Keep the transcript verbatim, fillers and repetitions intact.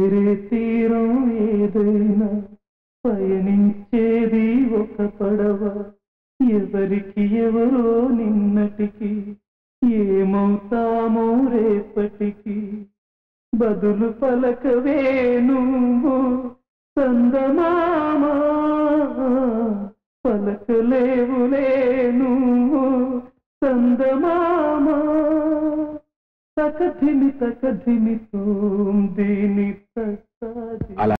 చేరే తీరం ఏదైనా పయనించేది ఒక పడవ. ఎవరికి ఎవరో నిన్నటికి ఏమవుతామో రేపటికి. బదులు పలకవే నువ్వు చందమామ, పలకలేవులే నువ్వు చందమామ. తకధిమి తకధిమి తోం దీని తక